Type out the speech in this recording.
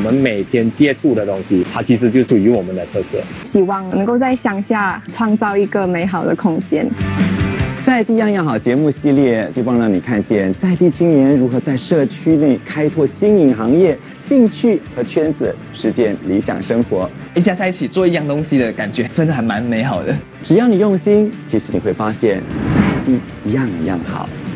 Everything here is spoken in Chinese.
们每天接触的东西，它其实就属于我们的特色。 希望能够在乡下创造一个美好的空间。 在地样样好节目系列，就帮让你看见在地青年如何在社区内开拓新颖行业、兴趣和圈子，实践理想生活。 一家在一起做一样东西的感觉，真的还蛮美好的。 只要你用心，其实你会发现在地样样好。